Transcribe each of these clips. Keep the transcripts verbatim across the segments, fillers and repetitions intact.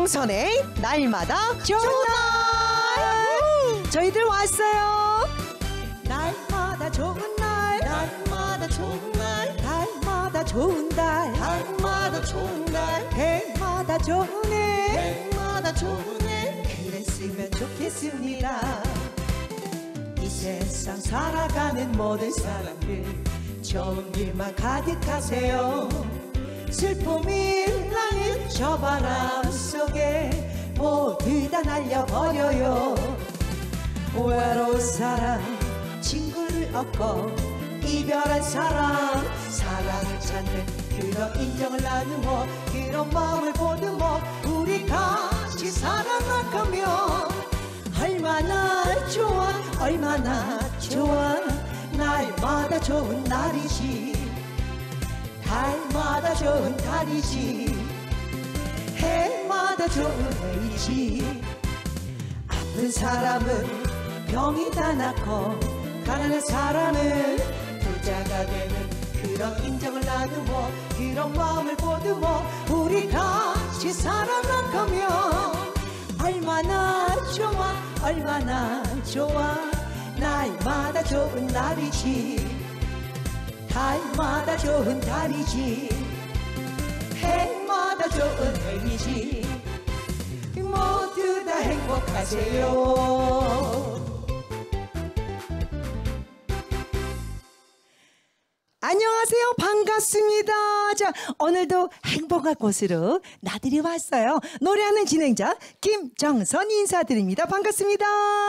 김정선의 날마다 좋은 날. 저희들 왔어요. 날마다 좋은 날, 날마다 좋은 날, 날마다 좋은 날, 날마다 좋은 날, 해마다 좋은 해, 해마다 좋은 해. 그랬으면 좋겠습니다. 이 세상 살아가는 모든 사람들 좋은 일만 가득하세요. 슬픔이 나는 저 바람 속에 모두 다 날려버려요. 외로운 사람 친구를 얻고 이별한 사람 사랑을 찾는 그런 인정을 나누어 그런 마음을 보듬어 우리 같이 살아나가면 얼마나 좋아 얼마나 좋아. 날마다 좋은 날이지 달마다 좋은 달이지 해마다 좋은 해이지. 아픈 사람은 병이 다 낫고 가난한 사람은 부자가 되는 그런 인정을 나누어 그런 마음을 보듬어 우리 같이 살아나가면 얼마나 좋아 얼마나 좋아. 날마다 좋은 날이지 달마다 좋은 달이지 해마다 좋은 해이지. 모두 다 행복하세요. 안녕하세요. 반갑습니다. 자, 오늘도 행복한 곳으로 나들이 왔어요. 노래하는 진행자 김정선 인사드립니다. 반갑습니다.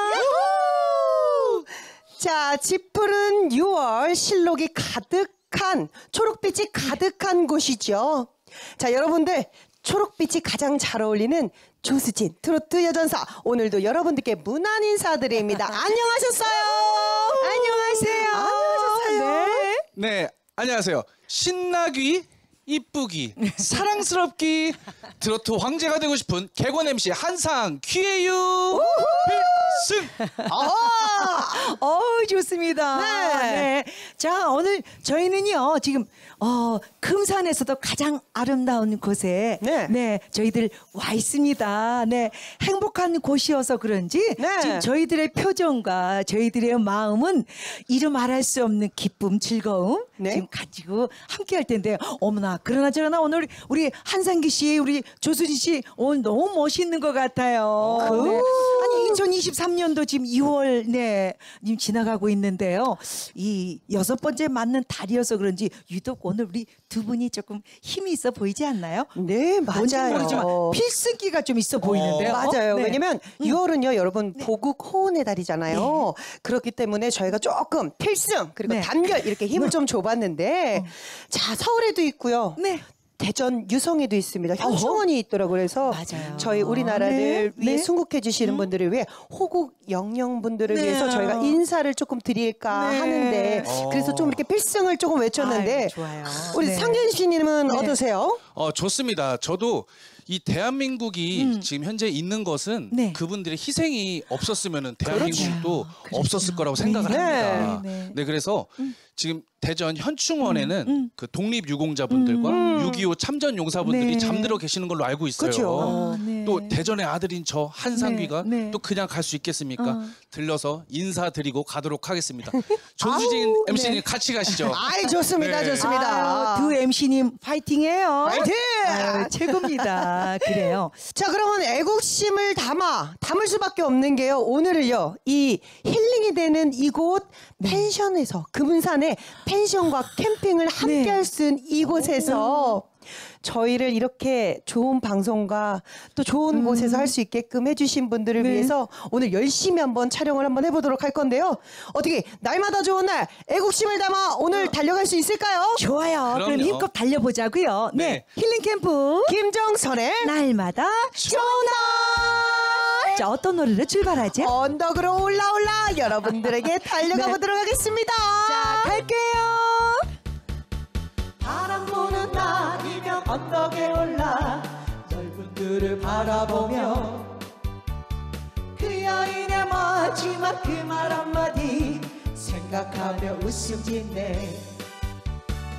야호! 자, 짙푸른 유월 실록이 가득한 초록빛이 가득한 곳이죠. 자, 여러분들 초록빛이 가장 잘 어울리는 조수진 트로트 여전사 오늘도 여러분들께 문안 인사드립니다. 안녕하셨어요. 안녕하세요. 안녕하셨어요. 네. 네, 안녕하세요. 신나기, 이쁘기, 사랑스럽기, 트로트 황제가 되고 싶은 개건 엠씨 한상 퀴에유 필승. 아, 어, 좋습니다. 네. 네. 자, 오늘 저희는요 지금 어, 금산에서도 가장 아름다운 곳에 네. 네, 저희들 와 있습니다. 네, 행복한 곳이어서 그런지 네. 지금 저희들의 표정과 저희들의 마음은 이루 말할 수 없는 기쁨, 즐거움 네. 지금 가지고 함께할 텐데요. 어머나, 그러나 저러나 오늘 우리 한상기 씨, 우리 조수진 씨 오늘 너무 멋있는 것 같아요. 네. 아니 이천이십삼 년도 지금 이월 네, 지금 지나가고 있는데요. 이 여섯 번째 맞는 달이어서 그런지 유독 오늘 우리 두 분이 조금 힘이 있어 보이지 않나요? 네, 맞아요. 필승기가 좀 있어 보이는데요. 어, 맞아요. 네. 왜냐면 음. 유월은요, 여러분 네. 보국 호운의 달이잖아요. 네. 그렇기 때문에 저희가 조금 필승 그리고 네. 단결 이렇게 힘을 네. 좀 줘봤는데, 어. 자, 서울에도 있고요. 네. 대전 유성에도 있습니다. 현충원이 있더라고요. 그래서 맞아요. 저희 우리나라를 네. 위해 네. 순국해 주시는 음. 분들을 위해 호국 영령분들을 네. 위해서 저희가 인사를 조금 드릴까 네. 하는데 어. 그래서 좀 이렇게 필승을 조금 외쳤는데 아유, 좋아요. 우리 네. 상균 씨님은 네. 어떠세요? 어, 좋습니다. 저도 이 대한민국이 음. 지금 현재 있는 것은 네. 그분들의 희생이 없었으면 대한민국도 그렇죠. 없었을 거라고 생각을 네. 합니다. 네, 네. 네, 그래서 음. 지금 대전 현충원에는 음, 음. 그 독립유공자분들과 음. 육이오 참전용사분들이 네. 잠들어 계시는 걸로 알고 있어요. 그렇죠. 아, 네. 또 대전의 아들인 저 한상귀가 네, 네. 또 그냥 갈 수 있겠습니까? 어. 들려서 인사드리고 가도록 하겠습니다. 조수진 아우, 엠씨님 네. 같이 가시죠. 아이, 좋습니다. 네. 좋습니다. 아유, 두 엠씨님 파이팅해요. 파이팅! 아유, 최고입니다. 그래요. 자, 그러면 애국심을 담아 담을 수밖에 없는 게요. 오늘을요, 이 힐링이 되는 이곳 펜션에서 금산의 펜션과 캠핑을 함께 네. 할 수 있는 이곳에서 저희를 이렇게 좋은 방송과 또 좋은 음. 곳에서 할 수 있게끔 해주신 분들을 네. 위해서 오늘 열심히 한번 촬영을 한번 해보도록 할 건데요. 어떻게 날마다 좋은 날 애국심을 담아 오늘 달려갈 수 있을까요? 좋아요. 그럼 그럼요. 힘껏 달려보자고요. 네. 네. 힐링 캠프 김정선의 날마다 좋은 날. 자, 어떤 노래로 출발하지? 언덕으로 올라올라 여러분들에게 달려가 네. 보도록 하겠습니다. 자, 갈게요. 바람 부는 날이면 언덕에 올라 넓은 들을 바라보며 그 여인의 마지막 그 말 한마디 생각하며 웃음 짓네.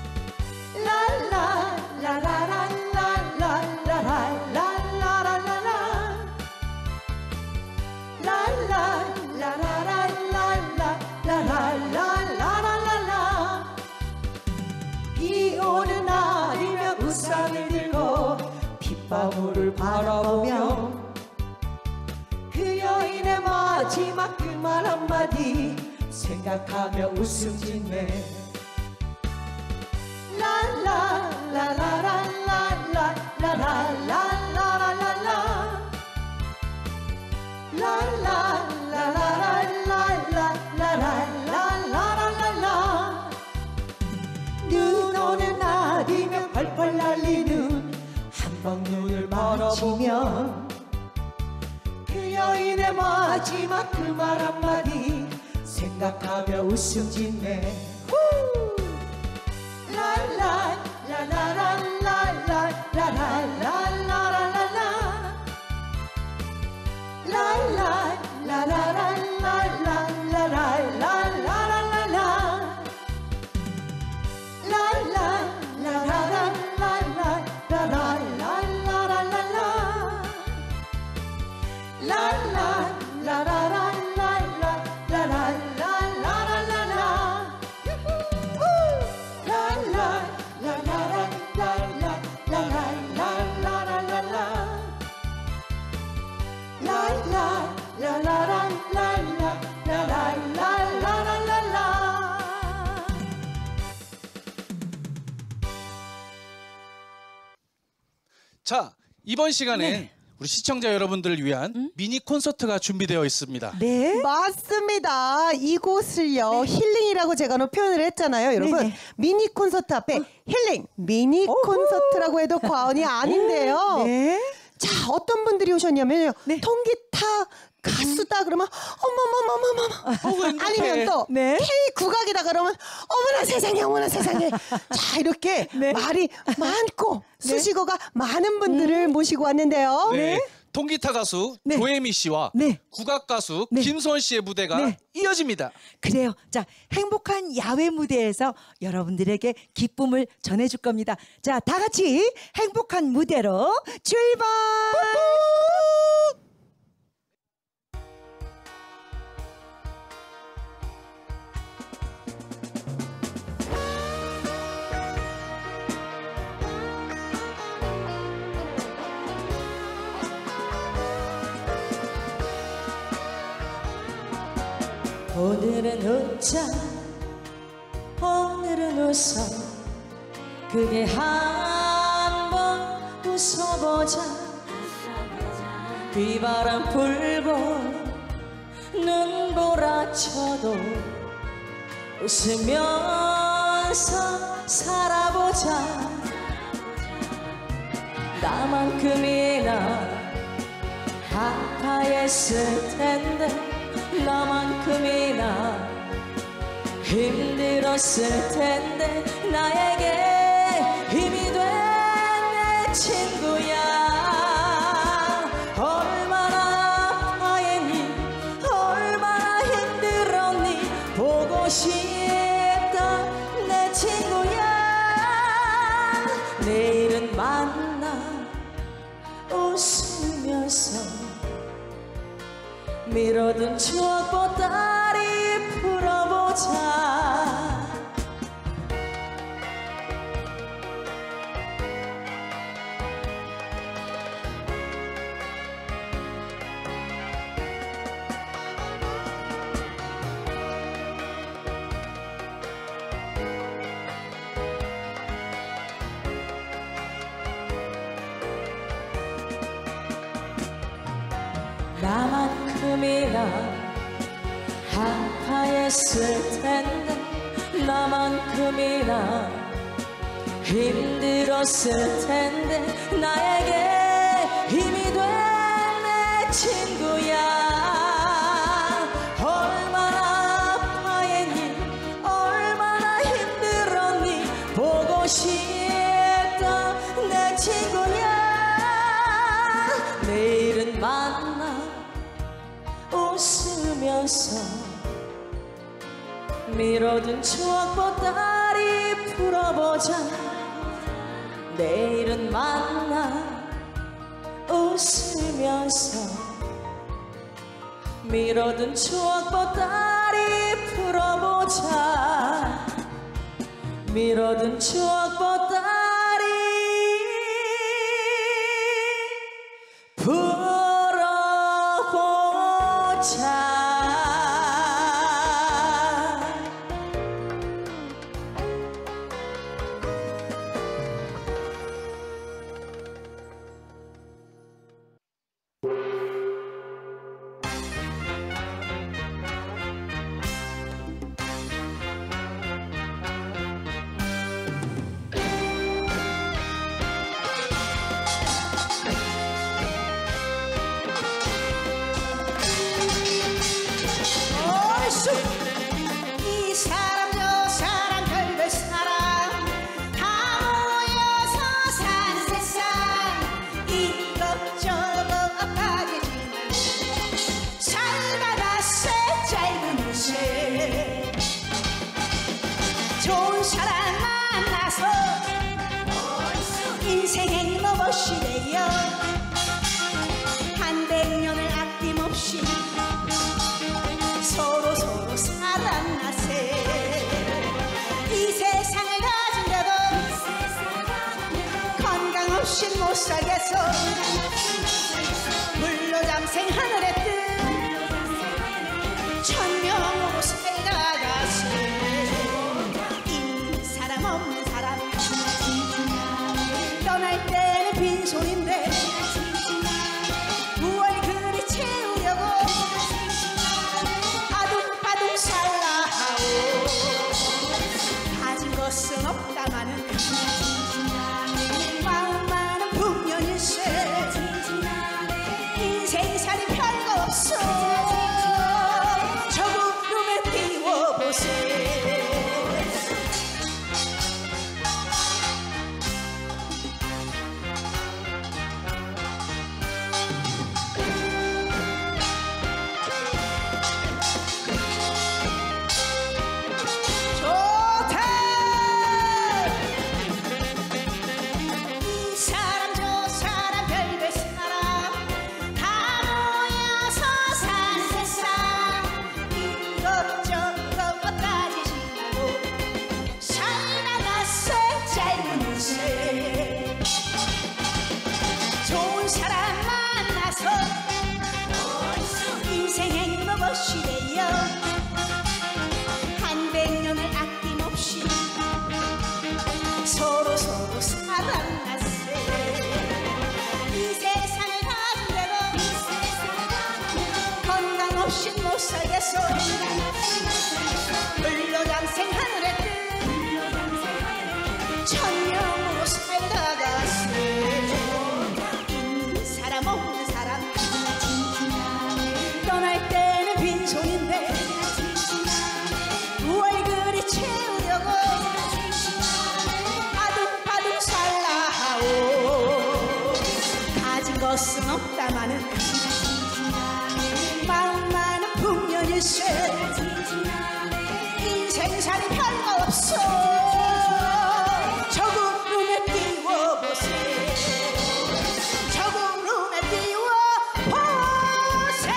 랄라 라라랄랄랄랄랄랄랄라 빗방울을 바라보며 그 여인의 마지막 그 말 한마디 생각하며 웃음 짓네. 라라라라라라라라라라라라라라 라라라라라라라라라라라라 눈 오는 날이면 펄펄 날리는 한방눈을 바라보며 그 여인의 마지막 그 말 한마디 생각하며 웃음 짓네. 라라 라라라라라라라라라라라라 라라라라라라라라라라라라라 자, 이번 시간엔 네. 우리 시청자 여러분들을 위한 음? 미니 콘서트가 준비되어 있습니다. 네, 맞습니다. 이곳을요 네. 힐링이라고 제가 너 표현을 했잖아요, 여러분. 네네. 미니 콘서트 앞에 어. 힐링 미니 오호. 콘서트라고 해도 과언이 아닌데요. 네. 자, 어떤 분들이 오셨냐면요. 네. 통기타 가수다 그러면 어머머머머머 아니면 또 네. K 국악이다 그러면 어머나 세상에 어머나 세상에 자 이렇게 네. 말이 많고 네. 수식어가 많은 분들을 음. 모시고 왔는데요. 네. 네. 통기타 가수 네. 조혜미 씨와 네. 국악 가수 네. 김소원 씨의 무대가 네. 이어집니다. 그래요. 자, 행복한 야외 무대에서 여러분들에게 기쁨을 전해줄 겁니다. 자, 다 같이 행복한 무대로 출발! 오늘은 웃자 오늘은 웃어 그게 한번 웃어보자 비바람 불고 눈보라쳐도 웃으면서 살아보자 나만큼이나 아파했을 텐데 나만큼이나 힘들었을 텐데 나에게 힘이 된 내 친구야 얼마나 아파했니 얼마나 힘들었니 보고 싶다 내 친구야 내일은 만나 웃으면서 미뤄둔 추억 보따리 풀어보자 나만큼이나 아파했을 텐데 나만큼이나 힘들었을 텐데 나에게 힘이 된 내 친구야 얼마나 아파했니 얼마나 힘들었니 보고 싶다 내 친구야 내일은 만나 웃으면서 미뤄둔 추억 보따리 풀어보자 내일은 만나 웃으면서 미뤄둔 추억 보따리 풀어보자 미뤄둔 추억 보따리 차 이 사람 저 사람 별별 사람 다 모여서 사는 세상 이것저것 빠지지만 살다가 새 짧은 옷에 좋은 사람 만나서 인생의 로봇이래요 한백년을 아낌없이 서로 서로 사랑하세 이 세상을 가진다고 건강 없이 못 살겠어 불로장생 하늘의 뜻 천명으로 살다가세 있는 사람 없는 사람 떠날 때는 빈손인데 무얼 그리 채우려고 아둥바둥 살라하오 가진 것은 없다마는 마음만은 분명일세 인생살이 별거 없어 저 구름에 띄워보세 이 사람 저 사람 별별 사람 다 모여서 사는 세상 이것저것 따지지 말고 살다가 새 짧은 옷에 좋은 사람 만나서 인생의 로봇이래요 한백년을 아낌없이 서로 서로 사랑하세 이 세상을 가진다고 건강 없이 못 살겠어 불로장생 하늘의 뜻 천명으로 살다가세 있는 사람 없는 사람 떠날 때는 빈손인데 무얼 그리 채우려고 아둥바둥 살라하오 가진 것은 없다마는 마음만은 분명일세 인생살이 별거 없어 저 구름에 띄워보세 저 구름에 띄워보세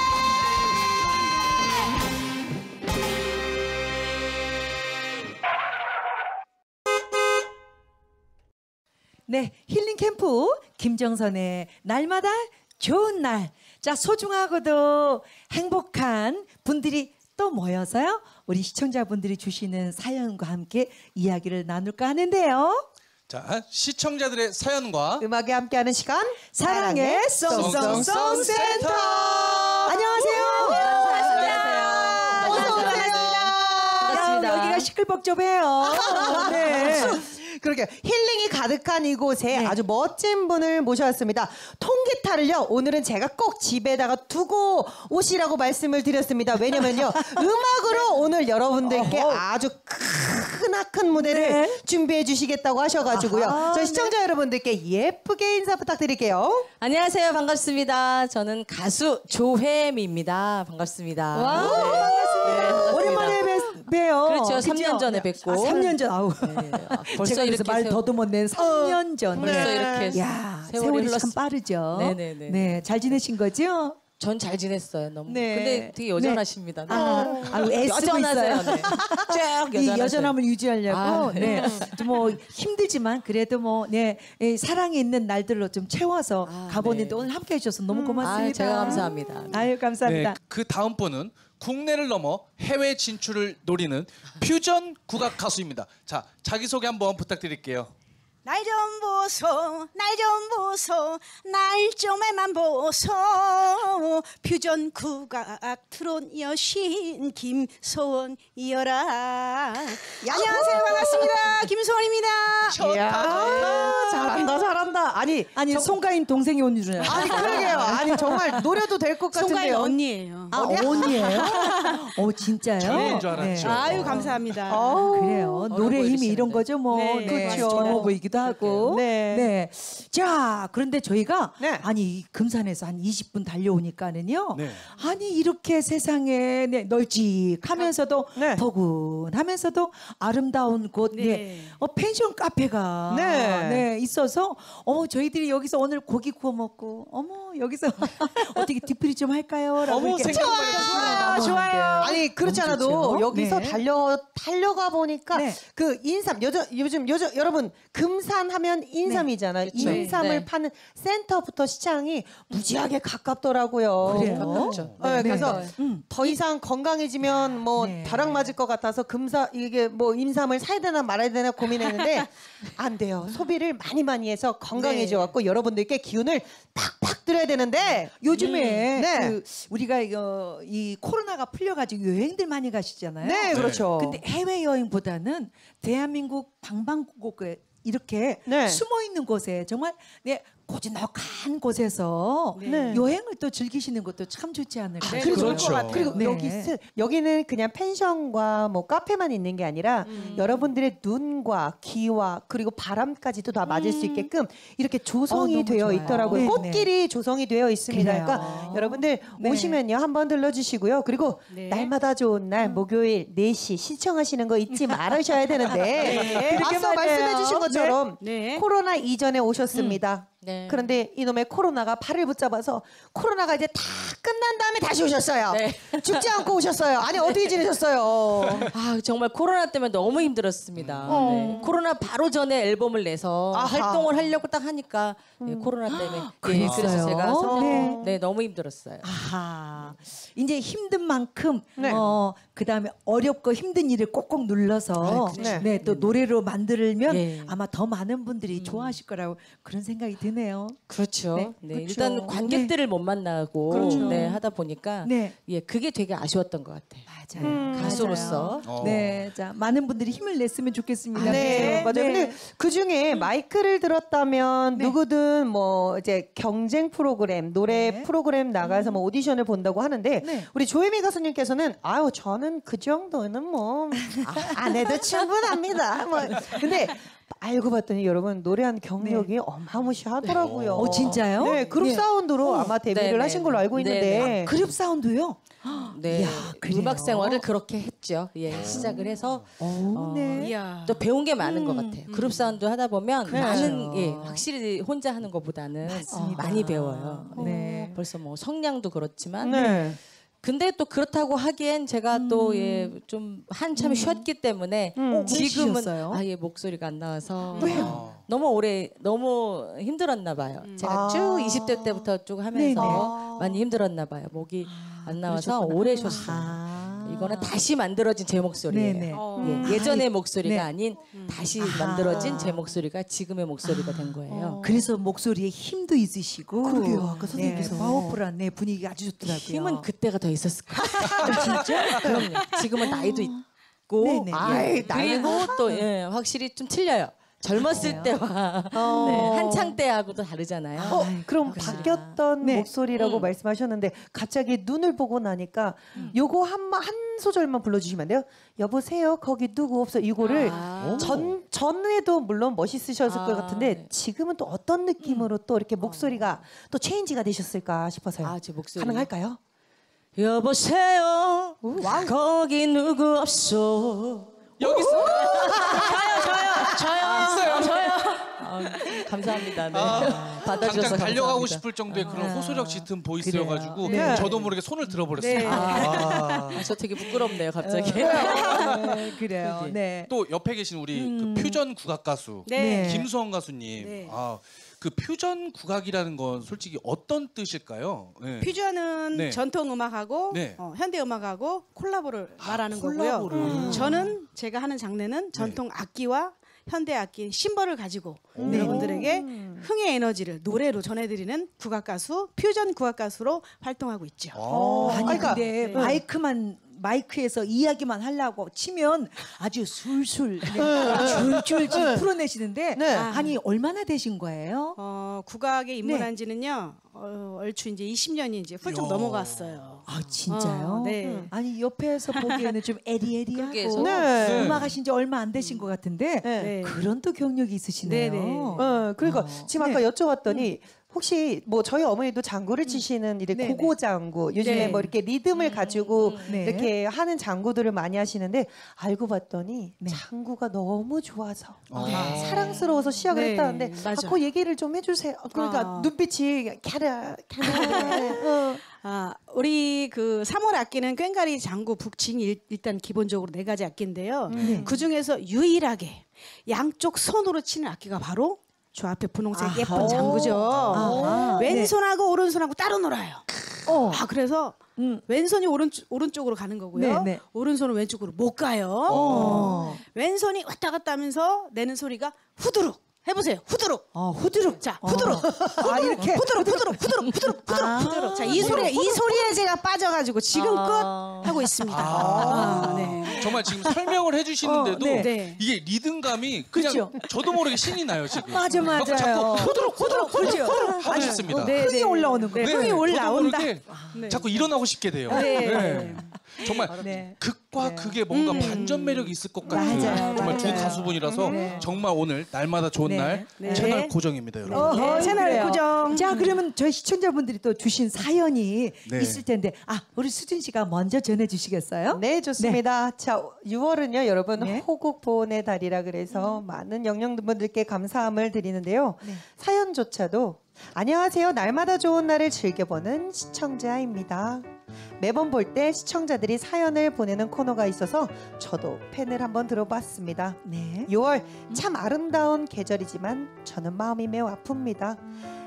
네, 힐링 캠프 김정선의 날마다 좋은 날. 자, 소중하고도 행복한 분들이 또 모여서요. 우리 시청자분들이 주시는 사연과 함께 이야기를 나눌까 하는데요. 자, 시청자들의 사연과 음악에 함께하는 시간 사랑의 송송송 센터. 안녕하세요. 안녕하세요. 어서 오세요. 반갑습니다. 여기가 시끌벅적해요. 네. 그러게 힐링이 가득한 이곳에 네. 아주 멋진 분을 모셔왔습니다. 통기타를요 오늘은 제가 꼭 집에다가 두고 오시라고 말씀을 드렸습니다. 왜냐면요 음악으로 오늘 여러분들께 어허. 아주 크나큰 무대를 네. 준비해 주시겠다고 하셔가지고요. 아하, 저희 시청자 여러분들께 예쁘게 인사 부탁드릴게요. 안녕하세요. 반갑습니다. 저는 가수 조혜미입니다. 반갑습니다. 와, 네. 반갑습니다. 네, 반갑습니다. 오랜만에 뵈, 봬요. 그렇죠. 삼 년 그죠? 전에 뵙고. 아, 삼 년 전. 아우. 네. 아, 벌써 제가 그래서 이렇게 말 세월- 더듬었네. 삼 년 전. 벌써 네. 이렇게 야, 세월이 세월이 흘렀- 참 빠르죠. 네네네. 네, 잘 지내신 거죠? 전 잘 지냈어요. 너무. 네. 근데 되게 여전하십니다. 네. 아, 아유, 애쓰고 여전하세요. 있어요. 네. 쭉 이 여전하세요. 여전함을 유지하려고 아, 네. 좀 뭐 힘들지만 그래도 뭐 네, 이 사랑이 있는 날들로 좀 채워서 아, 가보는데 네. 오늘 함께 해주셔서 너무 고맙습니다. 아, 제가 감사합니다. 아유 감사합니다. 네, 그 다음 분은 국내를 넘어 해외 진출을 노리는 퓨전 국악 가수입니다. 자, 자기소개 한번 부탁드릴게요. 날 좀 보소 날 좀 보소 날 좀에만 보소 퓨전 국악 트롯 여신 김소원이여라. 예, 안녕하세요 반갑습니다 김소원입니다. 이야, 잘한다 잘한다. 아니 아니 송가인 동생이 온 줄 알아요. 아니 그러게요. 아니 정말 노래도 될 것 송가인 같은데요. 언니예요. 아 언니예요? 어 진짜요? 저인 줄 알았죠. 아유 감사합니다. 어우, 그래요. 노래 힘이 보이시는데. 이런 거죠, 뭐. 네, 그렇죠. 맞습니다. 젊어 보이기도 하고. 네. 네. 자, 그런데 저희가 네. 아니 이 금산에서 한 이십 분 달려오니까는요. 네. 아니 이렇게 세상에 네, 널찍하면서도 네. 더군하면서도 아름다운 곳, 네. 네. 어, 펜션 카페가 네. 네, 있어서 어 저희들이 여기서 오늘 고기 구워 먹고 어머 여기서 어떻게 디프리 좀 할까요? 라고 어머, 이렇게 생각만 해도 좋아요, 좋아요. 아니 그렇지 너무 않아도 좋죠? 여기서 네. 달려 달려가 보니까 네. 그 인삼 요즘 요즘 요즘 여러분 금산 하면 인삼이잖아요. 그쵸. 인삼을 네. 파는 센터부터 시장이 무지하게 가깝더라고요. 그래요? 가깝죠. 네, 네. 그래서 네. 음. 더 이상 건강해지면 뭐 네. 벼락 맞을 것 같아서 금사 이게 뭐 인삼을 사야 되나 말아야 되나 고민했는데 안 돼요. 소비를 많이 많이 해서 건강해져 갖고 여러분들께 기운을 팍팍 드려야 되는데 요즘에 네. 그 우리가 이거 이 코로나가 풀려가지고 여행들 많이 가시잖아요. 네, 그렇죠. 근데 해외 여행보다는 대한민국 방방곡곡에 이렇게 네. 숨어 있는 곳에 정말 네, 고즈넉한 곳에서 네. 여행을 또 즐기시는 것도 참 좋지 않을까. 네, 싶어요. 그렇죠. 그리고 네. 여기 스, 여기는 그냥 펜션과 뭐 카페만 있는 게 아니라 음. 여러분들의 눈과 귀와 그리고 바람까지도 다 맞을 수 있게끔 이렇게 조성이 음. 어, 너무 되어 좋아요. 있더라고요. 네, 꽃길이 조성이 되어 있습니다. 그래요. 그러니까 여러분들 네. 오시면요 한번 들러주시고요. 그리고 네. 날마다 좋은 음. 날 목요일 네 시 시청하시는 거 잊지 말으셔야 되는데 네. 그러게 앞서 말이에요. 말씀해주신 것처럼 네. 코로나 이전에 오셨습니다. 네. 그런데 이놈의 코로나가 팔을 붙잡아서 코로나가 이제 다 끝난 다음에 다시 오셨어요. 네. 죽지 않고 오셨어요. 아니 어떻게 지내셨어요? 아 정말 코로나 때문에 너무 힘들었습니다. 네. 코로나 바로 전에 앨범을 내서 아하. 활동을 하려고 딱 하니까 네, 코로나 때문에 예, 그랬어요? 그래서 제가 성공, 네. 네. 너무 힘들었어요. 아하. 이제 힘든 만큼 네. 어 그다음에 어렵고 힘든 일을 꼭꼭 눌러서 아, 그렇죠. 네, 또 노래로 만들면 예. 아마 더 많은 분들이 좋아하실 거라고 그런 생각이 드네요. 그렇죠. 네, 네, 그렇죠. 일단 관객들을 못 만나고 그렇죠. 네, 하다 보니까 네. 예, 그게 되게 아쉬웠던 것 같아요. 맞아요. 음, 가수로서. 어. 네, 자 많은 분들이 힘을 냈으면 좋겠습니다. 네, 맞아요. 근데 그 중에 마이크를 들었다면 네. 누구든 뭐 이제 경쟁 프로그램, 노래 네. 프로그램 나가서 뭐 오디션을 본다고 하는데 네. 우리 조혜미 가수님께서는 아유 저는 그 정도는 뭐 안 해도 충분합니다. 뭐 근데 알고 봤더니 여러분 노래한 경력이 어마무시하더라고요. 어, 진짜요? 네, 그룹 네. 사운드로 아마 데뷔를 네, 네, 하신 걸로 알고 네, 있는데 네. 그룹 사운드요? 네, 이야, 그래요? 음악 생활을 그렇게 했죠. 예, 시작을 해서 오, 어, 네. 이야. 또 배운 게 많은 것 같아요. 그룹 사운드 하다 보면 그렇죠. 많은 예, 확실히 혼자 하는 것보다는 맞습니다. 많이 배워요. 네. 네. 벌써 뭐 성량도 그렇지만 네. 근데 또 그렇다고 하기엔 제가 또 예 좀 한참 쉬었기 때문에 음. 지금은 쉬셨어요? 아예 목소리가 안 나와서 왜요? 너무 오래 너무 힘들었나 봐요. 제가 아. 쭉 이십 대 때부터 쭉 하면서 네네. 많이 힘들었나 봐요. 목이 안 나와서 오래 쉬었어요. 아. 이거는 다시 만들어진 제 목소리예요. 네네. 어. 예, 예전의 목소리가 네. 아닌 다시 아하. 만들어진 제 목소리가 지금의 목소리가 된 거예요. 그래서 목소리에 힘도 있으시고 그러게요. 아까 선생님께서. 네, 파워풀한 네, 분위기가 아주 좋더라고요. 힘은 그때가 더 있었을 거예요. 진짜? 그럼요. 지금은 나이도 있고 네네. 아이, 그리고 또 예, 확실히 좀 틀려요. 젊었을 그래요? 때와 어. 네, 한창 때하고도 다르잖아요. 어, 아이, 그럼 그렇구나. 바뀌었던 네. 목소리라고 음. 말씀하셨는데 갑자기 눈을 보고 나니까 요거 한, 마- 한 소절만 불러주시면 안 돼요? 여보세요 거기 누구 없어 이거를 아. 전, 전에도 물론 멋있으셨을 아, 것 같은데 네. 지금은 또 어떤 느낌으로 또 이렇게 목소리가 또 체인지가 되셨을까 싶어서요. 아, 제 목소리. 가능할까요? 여보세요 거기 누구 없어 여기 있어. 저요 저요 저요 저요 아, 감사합니다. 네. 아, 받아주셔서 당장 달려가고 감사합니다. 싶을 정도의 그런 아, 호소력 짙은 보이스여가지고 그래요. 네. 저도 모르게 손을 들어버렸어요. 네. 아. 아, 저 되게 부끄럽네요, 갑자기. 네, 그래요. 그게. 네. 또 옆에 계신 우리 음. 그 퓨전 국악 가수 네. 김수원 가수님. 네. 아, 그 퓨전 국악이라는 건 솔직히 어떤 뜻일까요? 네. 퓨전은 네. 전통 음악하고 네. 어, 현대 음악하고 콜라보를 말하는 콜라보를. 거고요. 음. 저는 제가 하는 장르는 전통 악기와 현대 악기 심벌을 가지고 여러분들에게 흥의 에너지를 노래로 전해드리는 국악 가수 퓨전 국악 가수로 활동하고 있죠. 아. 아니 그러니까, 근데 네. 마이크만 마이크에서 이야기만 하려고 치면 아주 술술 그냥 줄줄줄 풀어내시는데 네. 아니 얼마나 되신 거예요? 어, 국악에 입문한 지는요 어, 얼추 이제 이십 년이 이제 훌쩍 이야. 넘어갔어요. 아 진짜요? 어, 네. 아니 옆에서 보기에는 좀 그러게요, 에리에리하고 저도. 네. 음악 하신 지 얼마 안 되신 것 같은데 네. 네. 그런 또 경력이 있으시네요. 네, 네. 어, 그러니까 어. 지금 아까 여쭤봤더니 혹시 뭐 저희 어머니도 장구를 치시는 이제 네, 고고 장구 요즘에 네. 뭐 이렇게 리듬을 가지고 네. 이렇게 하는 장구들을 많이 하시는데 알고 봤더니 네. 장구가 너무 좋아서 아. 네, 사랑스러워서 시작을 네, 했다는데 아, 맞아요. 그 얘기를 좀 해주세요. 그러니까 아. 눈빛이 캬라 캬라. 어. 아, 우리 그 삼월 악기는 꽹과리, 장구, 북칭이 일- 일단 기본적으로 네 가지 악기인데요. 네. 그 중에서 유일하게 양쪽 손으로 치는 악기가 바로 저 앞에 분홍색 아하. 예쁜 장구죠. 아하. 왼손하고 오른손하고 따로 놀아요. 어. 아, 그래서 음. 왼손이 오른 오른쪽으로 가는 거고요. 네, 네. 오른손은 왼쪽으로 못 가요. 어. 왼손이 왔다 갔다 하면서 내는 소리가 후두룩. 해보세요. 후두룩. 어, 후드룩. 자, 후두룩. 아 이렇게 후두룩, 후두룩, 후두룩, 후두룩, 후두룩, 아. 후두룩. 자, 이 소리에 이 소리에 제가 빠져가지고 지금껏 아. 하고 있습니다. 아. 아, 네. 정말 지금 설명을 해주시는데도 어, 네. 네. 이게 리듬감이 그냥 그쵸? 저도 모르게 신이 나요 지금. 맞아, 맞아요. 그래서 자꾸 후드룩 후드룩 그렇죠. 하고 싶습니다. 네, 흥이 네. 올라오는 거. 네, 흥이 저도 올라온다. 모르게 네. 자꾸 일어나고 싶게 돼요. 네. 네. 정말 네. 극과 극의 뭔가 반전 매력이 있을 것 같은 맞아요, 정말 두 맞아요. 가수분이라서 네. 정말 오늘 날마다 좋은 네. 날 네. 채널 고정입니다, 여러분. 어, 네, 채널 그래요. 고정. 자, 그러면 저희 시청자분들이 또 주신 사연이 네. 있을 텐데, 아, 우리 수진 씨가 먼저 전해주시겠어요? 네, 좋습니다. 자, 유월은요, 여러분 네. 호국 보훈의 달이라 그래서 많은 영령분들께 감사함을 드리는데요. 네. 사연조차도 안녕하세요. 날마다 좋은 날을 즐겨보는 시청자입니다. 매번 볼 때 시청자들이 사연을 보내는 코너가 있어서 저도 펜을 한번 들어봤습니다. 네. 유월 참 아름다운 계절이지만 저는 마음이 매우 아픕니다.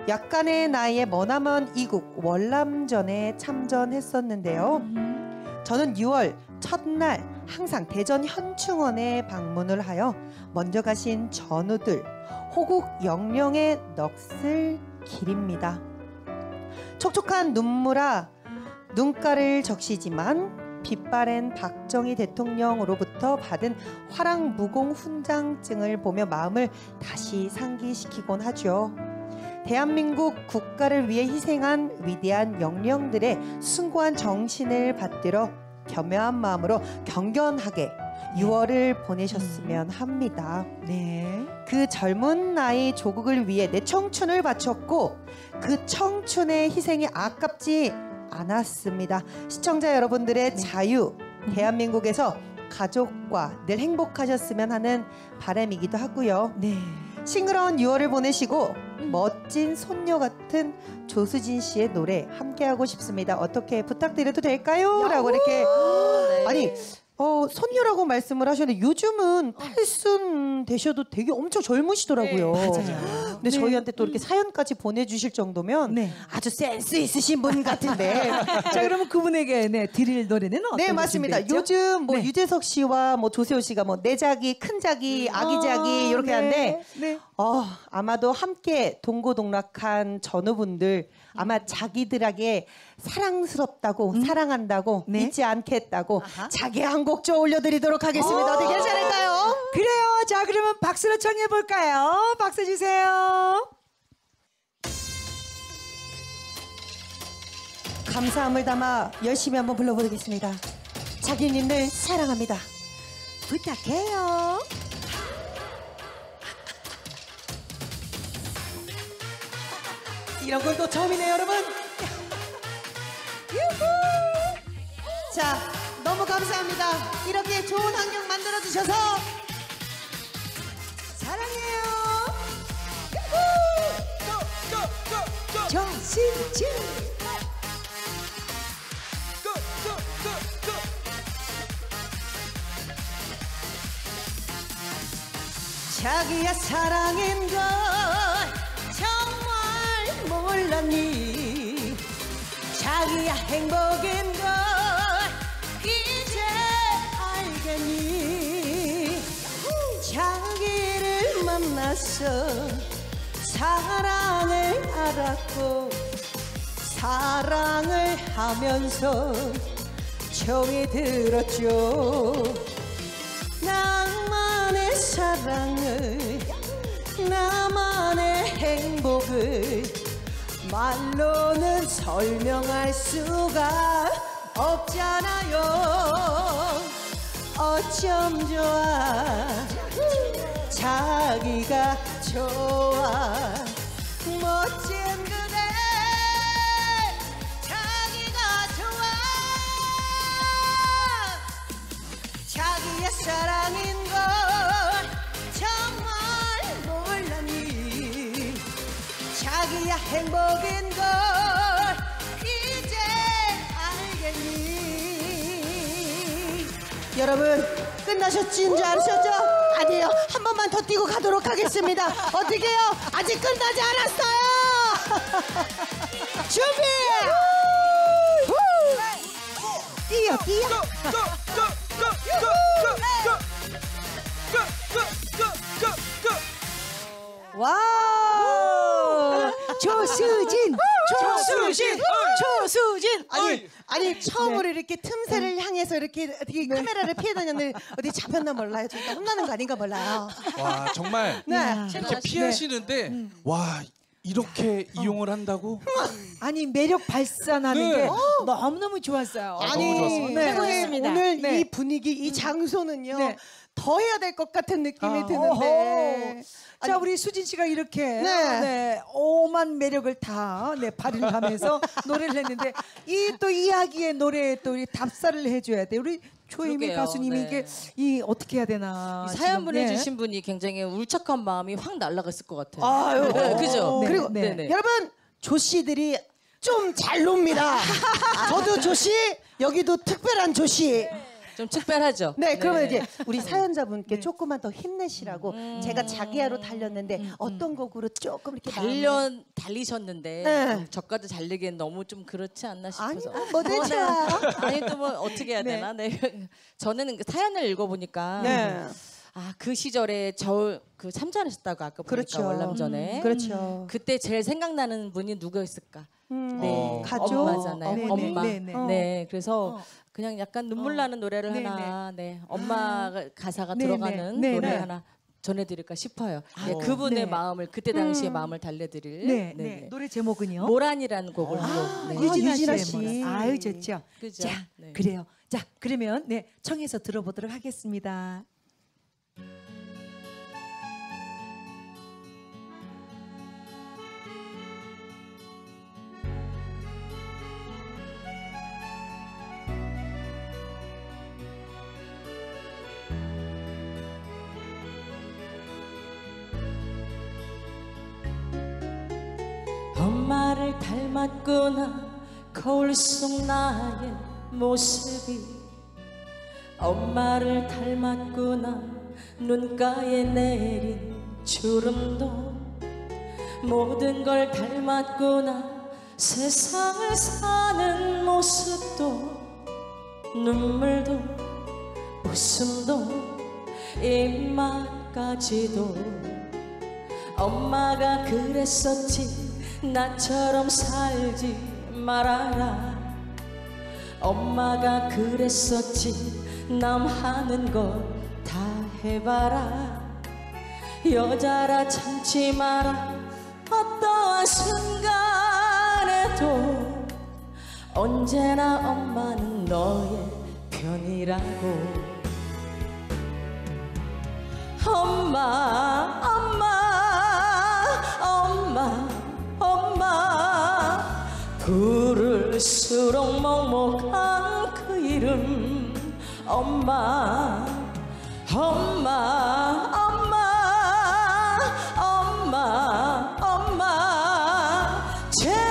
약간의 나이에 머나먼 이국 월남전에 참전했었는데요. 저는 유월 첫날 항상 대전 현충원에 방문을 하여 먼저 가신 전우들 호국 영령의 넋을 기립니다. 촉촉한 눈물아 눈가를 적시지만 빛바랜 박정희 대통령으로부터 받은 화랑무공 훈장증을 보며 마음을 다시 상기시키곤 하죠. 대한민국 국가를 위해 희생한 위대한 영령들의 숭고한 정신을 받들어 겸허한 마음으로 경건하게 유월을 보내셨으면 합니다. 네. 그 젊은 나이 조국을 위해 내 청춘을 바쳤고 그 청춘의 희생이 아깝지 않았습니다. 시청자 여러분들의 자유, 대한민국에서 가족과 늘 행복하셨으면 하는 바람이기도 하고요. 네. 싱그러운 유월을 보내시고 멋진 손녀 같은 조수진 씨의 노래 함께하고 싶습니다. 어떻게 부탁드려도 될까요? 라고 이렇게 네. 아니 어, 손녀라고 말씀을 하셨는데 요즘은 팔순 되셔도 되게 엄청 젊으시더라고요. 네, 맞아요. 근데 저희한테 또 이렇게 사연까지 보내주실 정도면 네. 아주 센스 있으신 분 같은데. 자, 그러면 그분에게 네, 드릴 노래는 어떤 네 거 맞습니다. 준비했죠? 요즘 뭐 네. 유재석 씨와 뭐 조세호 씨가 뭐 내 자기, 큰 자기, 아기 자기 이렇게 네. 하는데 네. 어, 아마도 함께 동고동락한 전우분들 아마 자기들에게 사랑스럽다고 사랑한다고 네. 잊지 않겠다고 자기 한 곡 좀 올려드리도록 하겠습니다. 어떻게 괜찮을까요? 그래요. 자, 그러면 박수로 청해 볼까요? 박수 주세요. 감사함을 담아 열심히 한번 불러보겠습니다. 자기님들 사랑합니다. 부탁해요. 이런 건 또 처음이네요, 여러분. 유후! 자, 너무 감사합니다. 이렇게 좋은 환경 만들어 주셔서 사랑해요. 조수진. 자기야 사랑인 걸 정말 몰랐니. 자기야 행복인 걸 이제 알겠니. 자기를 만나서 사랑을 알았고 사랑을 하면서 정이 들었죠. 나만의 사랑을 나만의 행복을 말로는 설명할 수가 없잖아요. 어쩜 좋아 자기가 좋아. 멋진 그대 자기가 좋아. 자기의 사랑인 걸 정말 몰랐니. 자기야 행복인 걸 이제 알겠니. 여러분 끝나셨는지 않으셨죠? 아니에요. 한 번만 더 뛰고 가도록 하겠습니다. 어떻게 해요? 아직 끝나지 않았어요. 준비. 뛰어 뛰어. 와. 조수진. 조수진. 조수진. 아니 아니 처음으로 이렇게 틈새를 향해서 이렇게 어떻게 카메라를 피해 다녔는데 어디 잡혔나 몰라요. 진짜 혼나는 거 아닌가 몰라요. 와 정말 네. 이렇게 피하시는데 와 이렇게 이용을 한다고? 아니 매력 발산하는 네. 게 너무너무 좋았어요. 아, 아니 너무 좋았어요. 네. 최고였습니다. 오늘 네. 이 분위기 이 장소는요. 네. 더 해야 될 것 같은 느낌이 아, 드는데. 자 우리 수진 씨가 이렇게 네. 네, 오만 매력을 다 네, 발휘하면서 노래를 했는데 이 또 이야기의 노래에 또 우리 답사를 해줘야 돼. 우리 조혜미 그러게요. 가수님이 네. 이게 이 어떻게 해야 되나. 이 사연 지금, 보내주신 분이 굉장히 울적한 마음이 확 날아갔을 것 같아요. 아유. 네, 그죠? 네, 그리고 네. 네네. 여러분 조씨들이 좀 잘 놉니다. 저도 조씨 여기도 특별한 조씨. 좀 특별하죠. 네, 그러면 네. 이제 우리 사연자분께 조금만 더 힘내시라고 제가 자기야로 달렸는데 어떤 곡으로 조금 이렇게 달려 달리셨는데 네. 음, 저까지 달리기엔 너무 좀 그렇지 않나 아니 싶어서. 뭐 대체 아니 또 뭐 어떻게 해야 네. 되나? 네. 저는 그 사연을 읽어보니까 네. 아 그 시절에 저 그 참전하셨다고 아까 보니까 그렇죠. 월남전에 그렇죠. 그때 제일 생각나는 분이 누가 있을까? 음, 네, 어. 가족, 엄마잖아요. 어머니. 엄마. 네, 네, 네, 네. 그래서 어. 그냥 약간 눈물 나는 노래를 네, 하나, 네, 엄마 가사가 네, 들어가는 네, 노래 네. 하나 전해드릴까 싶어요. 네, 어. 그분의 네. 마음을 그때 당시의 마음을 달래드릴 네, 네, 네. 네. 노래 제목은요? 모란이라는 곡을 아, 네. 유진아 유진아 씨. 씨. 아유 좋죠. 그죠? 자, 네. 그래요. 자, 그러면 네 청해서 들어보도록 하겠습니다. 엄마를 닮았구나 거울 속 나의 모습이 엄마를 닮았구나 눈가에 내린 주름도 모든 걸 닮았구나 세상을 사는 모습도 눈물도 웃음도 입맛까지도 엄마가 그랬었지 나처럼 살지 말아라 엄마가 그랬었지 남 하는 거 다 해봐라 여자라 참지 마라 어떠한 순간에도 언제나 엄마는 너의 편이라고 엄마 엄마 엄마 엄마 부를수록 먹먹한 그 이름 엄마 엄마 엄마 엄마 엄마 제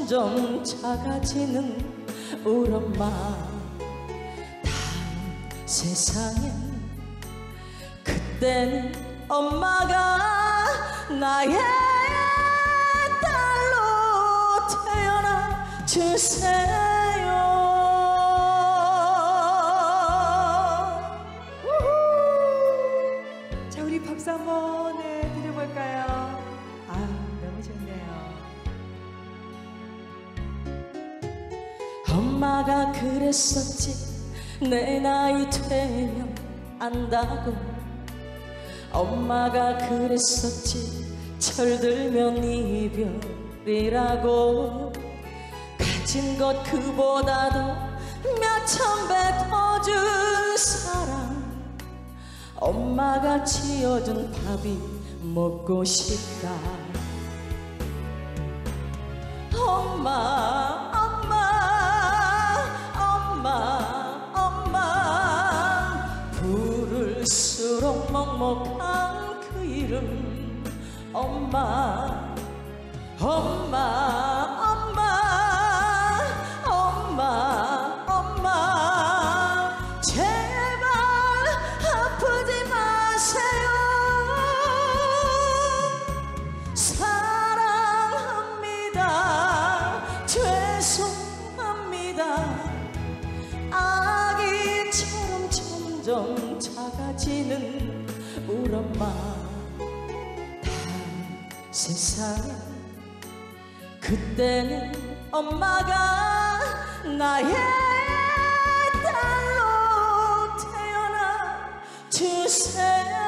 점점 작아지는 우리 엄마. 다음 세상엔 그땐 엄마가 나의 딸로 태어나 주세요. 자, 우리 박수 한번 네, 드려볼까요? 아, 너무 좋네요. 엄마가 그랬었지. 내 나이 되면 안다고. 엄마가 그랬었지. 철들면 이별이라고. 가진 것 그보다도 몇천 배 더 준 사랑. 엄마가 지어준 밥이 먹고 싶다. 엄마 엄마 엄마 엄마 부를수록 먹먹한 그 이름 엄마 엄마 엄마 엄마 엄마 제발 아프지 마세요. 사랑합니다. 죄송합니다. 아기처럼 점점 작아지는 우리 엄마. 다음 세상에 그때는 엄마가 나의 딸로 태어나 주세요.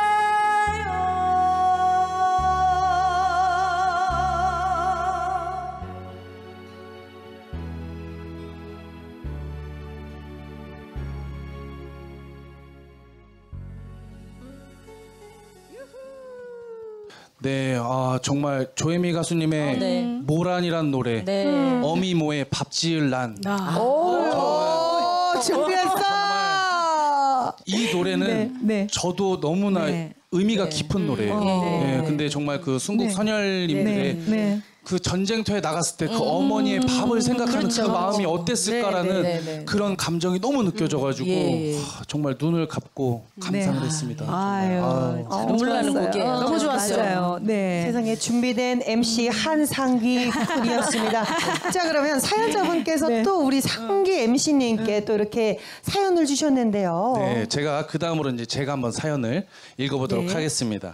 네, 아 정말 조혜미 가수님의 아, 네. 모란이란 노래, 네. 어미모의 밥 지을 난. 오, 준비했어. 이 노래는 네, 네. 저도 너무나 네. 의미가 네. 깊은 노래예요. 네. 네, 근데 정말 그 순국 네. 선열님들의 네, 네. 그 전쟁터에 나갔을 때 그 어머니의 밥을 생각하는 그렇죠. 그 마음이 어땠을까라는 네, 네, 네, 네. 그런 감정이 너무 느껴져가지고 예, 예. 하, 정말 눈을 감고 감상을 네. 했습니다. 아유, 아, 눈물 나는 좋았어요. 곡이에요. 너무 좋았어요. 맞아요. 네. 세상에 준비된 엠씨 한상기 군이었습니다. 자, 그러면 사연자분께서 네. 또 우리 상기 엠씨님께 또 이렇게 사연을 주셨는데요. 네, 제가 그 다음으로 이제 제가 한번 사연을 읽어보도록 네. 하겠습니다.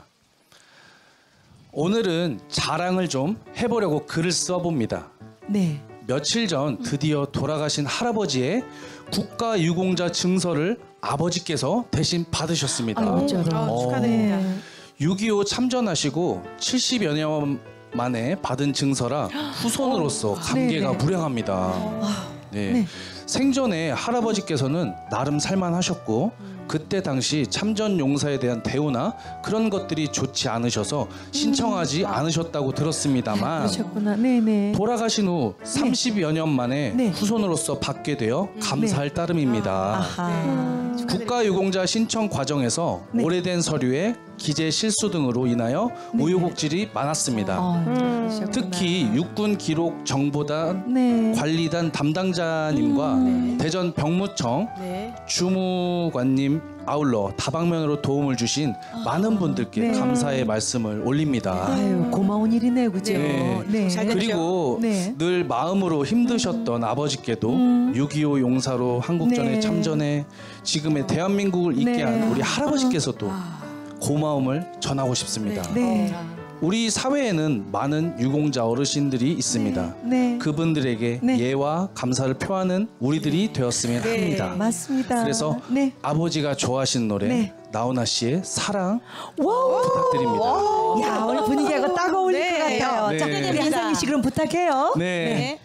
오늘은 자랑을 좀 해보려고 글을 써봅니다. 네. 며칠 전 드디어 돌아가신 할아버지의 국가유공자 증서를 아버지께서 대신 받으셨습니다. 아이고, 저런. 아, 어. 축하드립니다. 육이오 참전하시고 칠십여 년 만에 받은 증서라 후손으로서 감개가 네네. 무량합니다. 네. 생전에 할아버지께서는 나름 살만하셨고 그때 당시 참전 용사에 대한 대우나 그런 것들이 좋지 않으셔서 신청하지 않으셨다고 들었습니다만 그러셨구나. 네네. 돌아가신 후 삼십여 년 만에 네. 후손으로서 받게 되어 감사할 따름입니다. 아하. 국가유공자 신청 과정에서 네. 오래된 서류에 기재 실수 등으로 인하여 우여곡절이 많았습니다. 아, 그러셨구나. 특히 육군 기록 정보단 네. 관리단 담당자님과 대전 병무청 네. 주무관님 아울러 다방면으로 도움을 주신 많은 분들께 네. 감사의 말씀을 올립니다. 아유, 고마운 일이네요, 그죠? 네. 네. 잘 됐죠. 그리고 네. 늘 마음으로 힘드셨던 아버지께도 육이오 용사로 한국전에 네. 참전해 지금의 대한민국을 있게 네. 한 우리 할아버지께서도 고마움을 전하고 싶습니다. 네. 우리 사회에는 많은 유공자 어르신들이 있습니다. 네. 그분들에게 네. 예와 감사를 표하는 우리들이 되었으면 합니다. 맞습니다. 그래서 네. 아버지가 좋아하시는 노래 네. 나훈아 씨의 사랑 와우. 부탁드립니다. 야, 오늘 분위기하고 딱 어울릴 네. 것 같아요. 네. 자, 네. 우리 한상희 씨 그럼 부탁해요. 네. 네.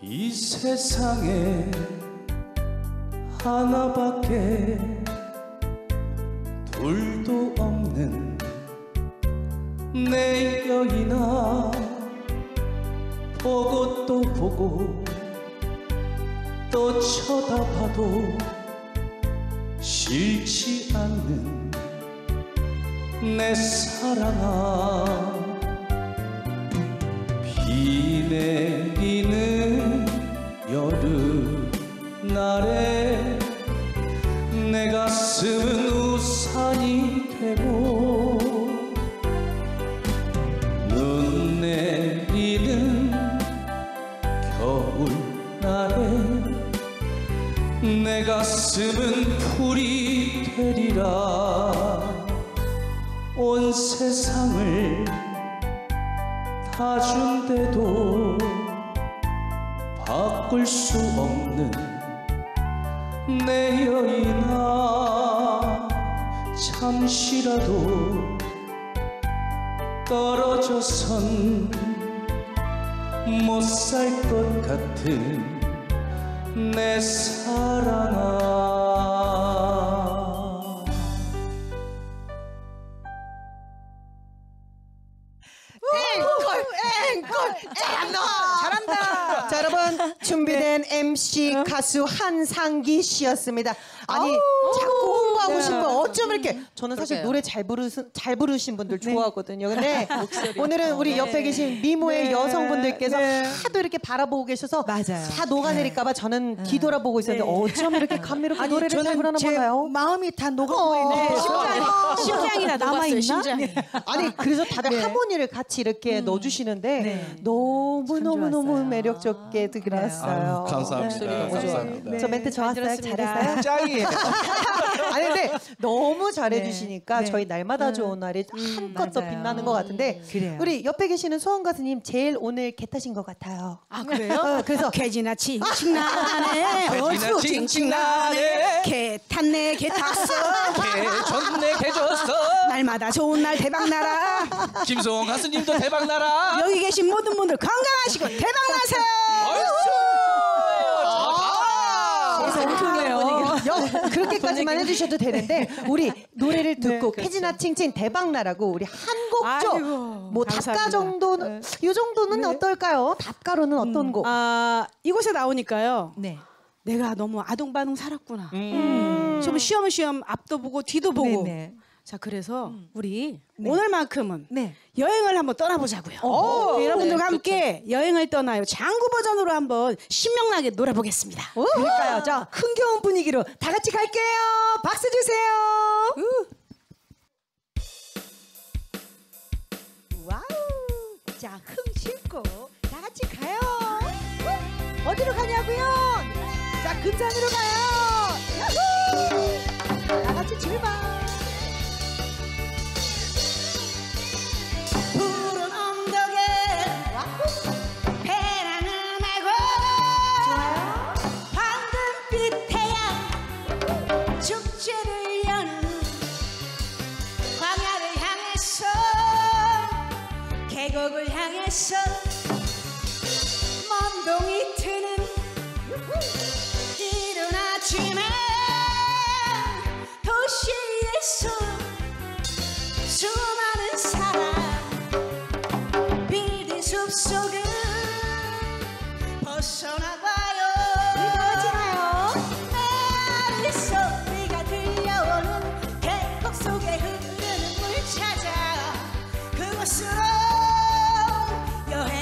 이 세상에 하나밖에 둘도 없는 내 여인아 보고 또 보고 또 쳐다봐도 싫지 않는 내 사랑아 비 내리는 여름날에 내 가슴은 우산이 되고 눈 내리는 겨울날에 내 가슴은 풀이 되리라 온 세상을 다 준대도 바꿀 수 없는 내 여인아 잠시라도 떨어져선 못 살 것 같은 내 사랑아. 앵콜 앵콜 잘한다. 자 여러분 준비된 엠씨 가수 한상기 씨였습니다. 아니 자꾸 홍보하고 싶어. 어쩜 이렇게 저는 사실 그러게요. 노래 잘 부르 잘 부르신 분들 좋아하거든요. 근데 오늘은 우리 옆에 계신 미모의 네. 여성분들께서 네. 하도 이렇게 바라보고 계셔서 맞아요. 다 녹아내릴까봐 저는 뒤돌아보고 있었는데 네. 어쩜 이렇게 감미롭게 아니, 노래를 잘 저는 부르나 제 몰라요. 마음이 다 녹아보이는데 어. 심장이 심장이 다 남아 있나? 심장이. 아니 그래서 다들 네. 하모니를 같이 이렇게 넣어주시는데 네. 너무 참 너무 너무 좋았어요. 매력적게 들었어요. 아유, 감사합니다. 네. 감사합니다. 저 멘트 좋았어요. 들었습니다. 잘했어요. 짱이에요. 아니 근데 너무 잘해주시니까 네. 네. 저희 날마다 좋은 날이 한껏 더 맞아요. 빛나는 것 같은데 그래요. 우리 옆에 계시는 소원 가수님 제일 오늘 개 타신 것 같아요. 아 그래요? 어, 그래서 개지나 칭칭 나네 개지나 어수 칭칭 나네. 개 탔네 개 탔어 개 줬네 개 줬어 날마다 좋은 날 대박 나라 김소원 가수님도 대박 나라 여기 계신 모든 분들 건강하시고 대박 나세요. 그래서 엄청나요. 그렇게까지만 해주셔도 되는데 우리 노래를 듣고 캐지나 칭칭 대박나라고 우리 한 곡 좀 아이고, 뭐 감사합니다. 답가 정도는 이 정도는 어떨까요? 답가로는 어떤 곡? 아 이곳에 나오니까요. 네. 내가 너무 아동바동 살았구나. 음. 좀 쉬엄쉬엄 앞도 보고 뒤도 보고. 네네. 자 그래서 우리 오늘만큼은 네. 여행을 한번 떠나보자고요. 오, 여러분들과 함께 여행을 떠나요. 장구 버전으로 한번 신명나게 놀아보겠습니다. 그러니까요. 자, 흥겨운 분위기로 다 같이 갈게요. 박수 주세요. 와우. 자, 흥 싣고 다 같이 가요. 우! 어디로 가냐고요? 자, 금산으로 가요. 야호! 다 같이 출발. 푸른 언덕에 배랑은 말고 황금빛 태양 축제를 여는 광야를 향해서 계곡을 향해서 먼동이 트는 이른 아침에 도시에서 수많은 사람 빌딩 숲속을 벗어나봐요. 내 아리 소리가 들려오는 계곡 속에 흐르는 물 찾아 그곳으로 여행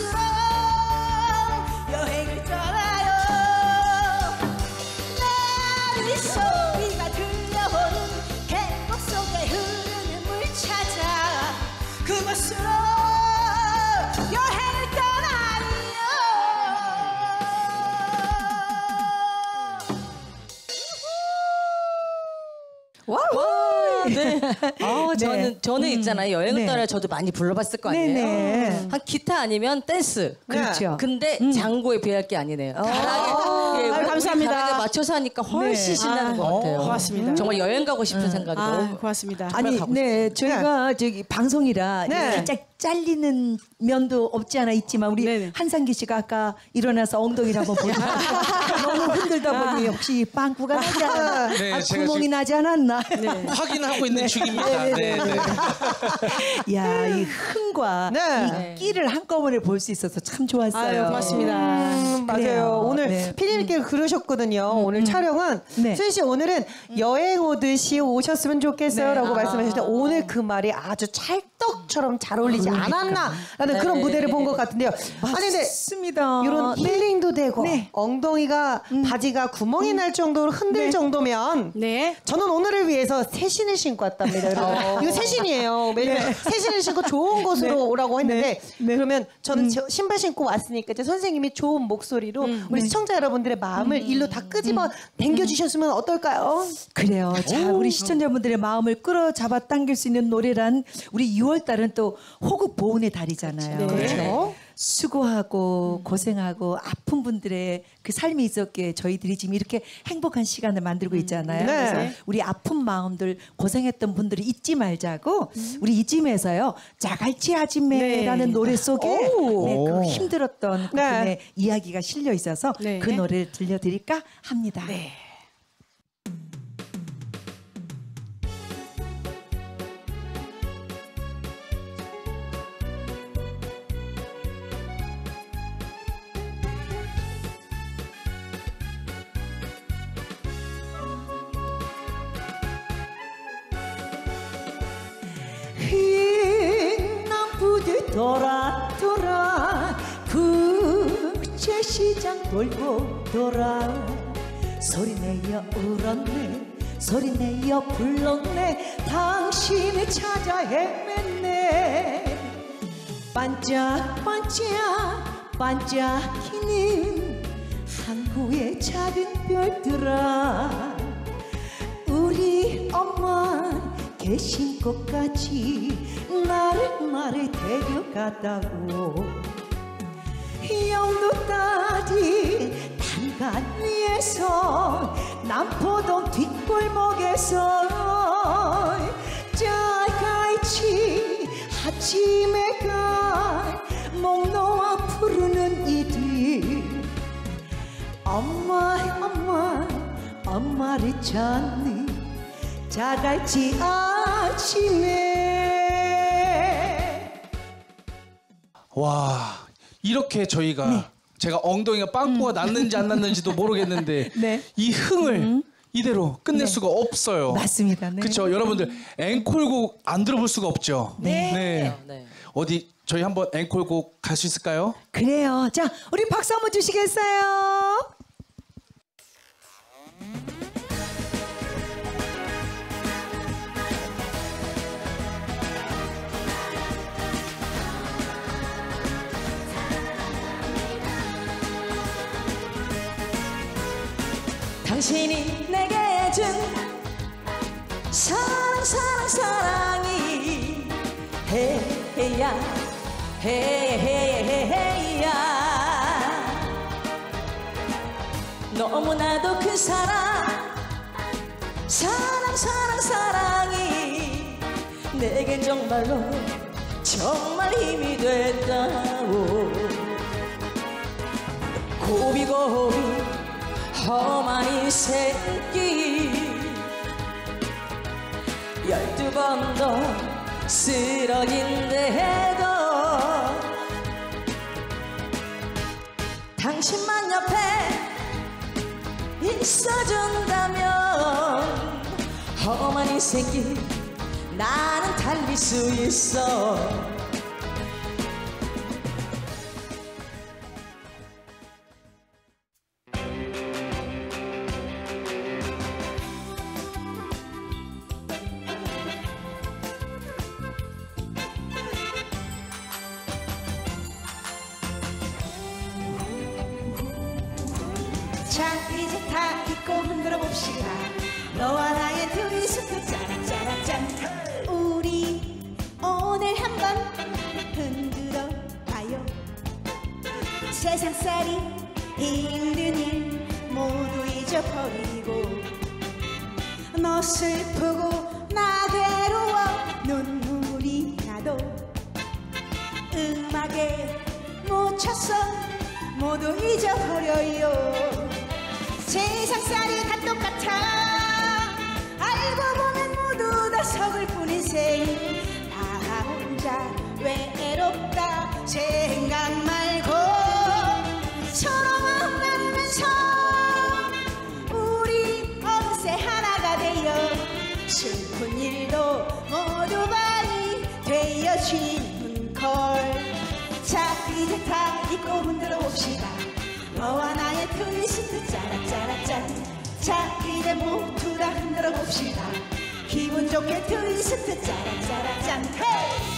그곳으로 여행을 떠나요. 내 소리가 들려오는 계곡 속에 흐르는 물 찾아 그곳으로 여행을 떠나요. 와, 네. 아, 저는 저는 있잖아요. 여행을 네. 떠나요. 저도 많이 불러봤을 거 아니에요. 네네. 한 기타 아니면 댄스. 그렇죠. 근데 장고에 비할 게 아니네요. 가락에, 예, 아유, 감사합니다. 가락에 맞춰서 하니까 훨씬 네. 신나는 아, 것 같아요. 고맙습니다. 정말 여행 가고 싶은 생각이 아, 너무. 고맙습니다. 아니, 가고 네, 저희가 저기 방송이라 네. 살짝 잘리는 면도 없지 않아 있지만 우리 네네. 한상기 씨가 아까 일어나서 엉덩이를 한번 보니까 너무 흔들다 보니 혹시 빵꾸가 나지 않았나? 네, 아, 제가 구멍이 지금- 나지 않았나? 확인하고 있는 중입니다. 네, 네. 야, 이 흥과 네. 이 끼를 한꺼번에 볼 수 있어서 참 좋았어요. 아유, 고맙습니다. 음, 맞아요. 그래요. 오늘 네. 피디님께서 그러셨거든요. 오늘 촬영은 네. 수희 씨 오늘은 여행 오듯이 오셨으면 좋겠어요라고 네. 말씀하셨는데 오늘 그 말이 아주 찰떡처럼 잘 어울리지 않았나라는 그런 네. 무대를 본 것 같은데요. 아니 근데 맞습니다. 이런 네. 힐링도 되고 네. 엉덩이가 바지가 구멍이 날 정도로 흔들 네. 정도면 네. 저는 오늘을 위해서 새 신을 신고 왔답니다. 여러분. 이거 새 신이에요. 왜냐면 새 신을 신고 좋은 곳으로 네. 오라고 했는데 네. 네. 그러면 저는 저 신발 신고 왔으니까 이제 선생님이 좋은 목소리로 우리 시청자 여러분들의 마음을 일로 다 끄집어 당겨주셨으면 어떨까요? 그래요. 자, 우리 시청자분들의 마음을 끌어잡아 당길 수 있는 노래란 우리 유월 달은 또 호국 보훈의 달이잖아요. 네. 그렇죠. 수고하고 고생하고 아픈 분들의 그 삶이 있었기에 저희들이 지금 이렇게 행복한 시간을 만들고 있잖아요. 네. 그래서 우리 아픈 마음들 고생했던 분들을 잊지 말자고 우리 이쯤에서요 자갈치 아지매라는 네. 노래 속에 오. 네, 그 힘들었던 그 네. 분의 이야기가 실려 있어서 네. 그 노래를 들려드릴까 합니다. 네. 흰남부들 돌아 돌아 국제시장 돌고 돌아 소리내어 울었네 소리내어 불렀네 당신을 찾아 헤맸네 반짝반짝 반짝이는 항구의 작은 별들아 우리 엄마 계신 곳까지 나를 나를 데려가다오 영도 딸이 단간 위에서 남포동 뒷골목에서 짜갈치 아침에가 목 놓아 부르는 이들 엄마 엄마 엄마를 찾는 자갈치 아침에 와, 이렇게 저희가 제가 엉덩이가 빵꾸가 났는지 안 났는지도 모르겠는데 네. 이 흥을 이대로 끝낼 수가 없어요. 맞습니다. 네. 그렇죠. 여러분들 앵콜곡 안 들어볼 수가 없죠. 네. 네. 어디 저희 한번 앵콜곡 갈 수 있을까요? 그래요. 자, 우리 박수 한번 주시겠어요? 당신이 내게 준 사랑 사랑 사랑이 해야 해야 너무나도 큰 사랑 사랑 사랑 사랑이 내겐 정말로 정말 힘이 됐다오 고비고비 험한 이 새끼 열두 번도 쓰러진데도 당신만 옆에 있어준다면 험한 이 새끼 나는 달릴 수 있어 자 이제 다 잊고 흔들어 봅시다. 너와 나의 트위스트 짜라짜라짠. 우리 오늘 한번 흔들어 봐요. 세상살이 힘든 일 모두 잊어버리고 너 슬프고 나 괴로워 눈물이 나도 음악에 묻혀서 모두 잊어버려요. 세상살이 다 똑같아. 알고 보면 모두 다 서글픈 인생. 나 혼자 외롭다 생각 말고 서로 마음 나누면서 우리 어느새 하나가 되어 슬픈 일도 모두 많이 되어지는 걸. 자 이제 다 잊고 흔들어 봅시다. 너와 나의 트위스트 짜라짜라짠. 자 이제 모두 다 흔들어 봅시다. 기분 좋게 트위스트 짜라짜라짠. 헤이!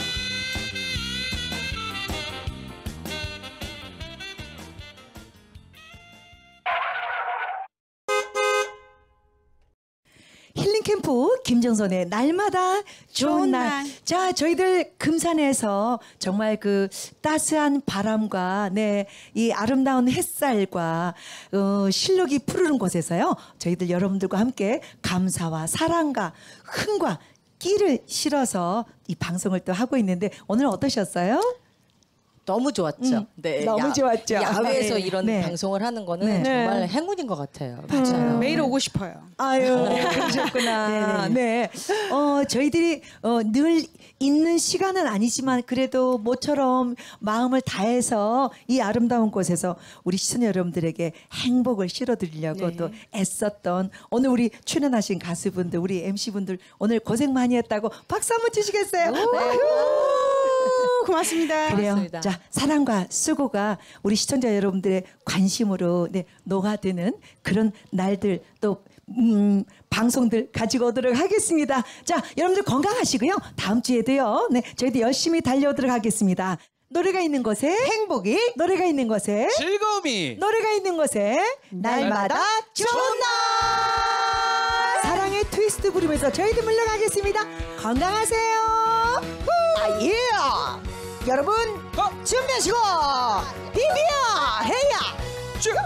힐링캠프 김정선의 날마다 좋은, 좋은 날. 날. 자, 저희들 금산에서 정말 그 따스한 바람과 네, 이 아름다운 햇살과 어, 실록이 푸르는 곳에서요. 저희들 여러분들과 함께 감사와 사랑과 흥과 끼를 실어서 이 방송을 또 하고 있는데 오늘 어떠셨어요? 너무 좋았죠. 음, 네, 너무 좋았죠. 야외에서 네. 이런 네. 방송을 하는 거는 네. 정말 행운인 것 같아요. 맞아요. 매일 오고 싶어요. 아유, 그러셨구나. 네. 어, 저희들이 어, 늘 있는 시간은 아니지만 그래도 모처럼 마음을 다해서 이 아름다운 곳에서 우리 시청자 여러분들에게 행복을 실어드리려고 네. 또 애썼던 오늘 우리 출연하신 가수분들, 우리 엠씨분들 오늘 고생 많이 했다고 박수 한번 주시겠어요? 아유. 고맙습니다. 그래요. 고맙습니다. 자, 사랑과 수고가 우리 시청자 여러분들의 관심으로 네, 녹아드는 그런 날들 또 음, 방송들 가지고 오도록 하겠습니다. 자, 여러분들 건강하시고요. 다음 주에도요. 네, 저희도 열심히 달려오도록 하겠습니다. 노래가 있는 곳에 행복이, 노래가 있는 곳에 즐거움이 노래가 있는 곳에 날마다 좋은 날. 사랑의 트위스트 부르면서 저희도 물러가겠습니다. 건강하세요. 아, 예. 여러분 준비하시고 비비야 해야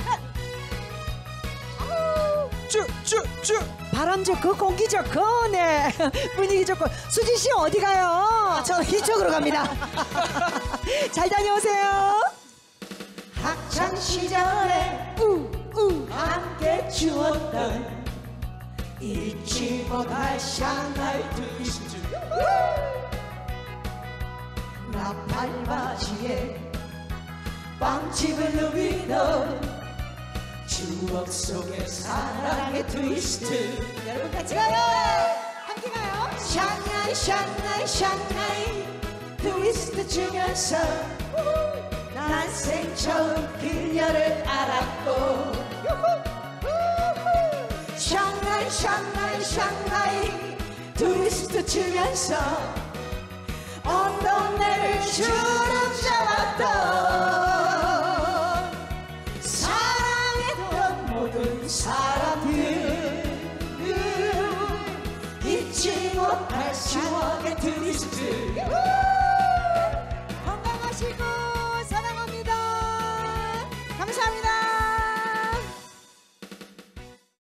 쭉쭉쭉 바람 좋고 공기 좋고 네 분위기 좋고. 수진 씨 어디 가요? 저 이쪽으로 갑니다. 잘 다녀오세요. 학창 시절에 우우 함께 추었던 잊지 못할 샹하이 트위스트. 나팔바지에 빵집을 누비던 추억 속의 사랑의 트위스트. 여러분 같이 가요. 함께 가요. 샹하이 샹하이 샹하이 트위스트 추면서 난생 처음 그녀를 알았고 샹하이 샹하이 샹하이 트위스트 추면서 온 동네를 주름 잡았던 사랑했던 모든 사람들 잊지 못할 추억의 트위스트.